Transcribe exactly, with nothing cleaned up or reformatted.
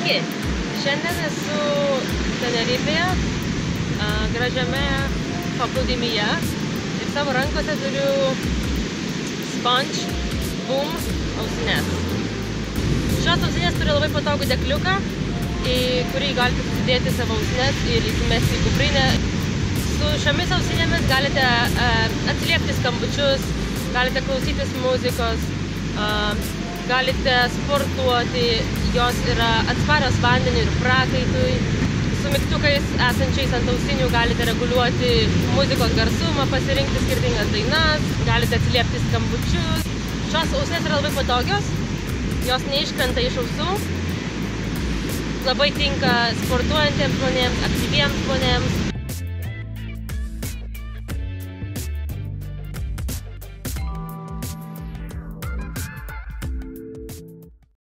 Sveiki! Šiandien esu Tenerifėje, gražiame paplūdimyje ir savo rankose turiu Sponge Boom ausinės. Šios ausinės turi labai patogų dėkliuką, į kurį galite susidėti savo ausinės ir įsimesti į kuprinę. Su šiomis ausinėmis galite atsiliepti skambučius, galite klausytis muzikos, galite sportuoti, jos yra atsparios vandeniui ir prakaitui. Su mygtukais esančiais ant ausinių galite reguliuoti muzikos garsumą, pasirinkti skirtingas dainas, galite atsiliepti skambučius. Šios ausinės yra labai patogios, jos neiškrenta iš ausų, labai tinka sportuojantiems žmonėms, aktyviems žmonėms.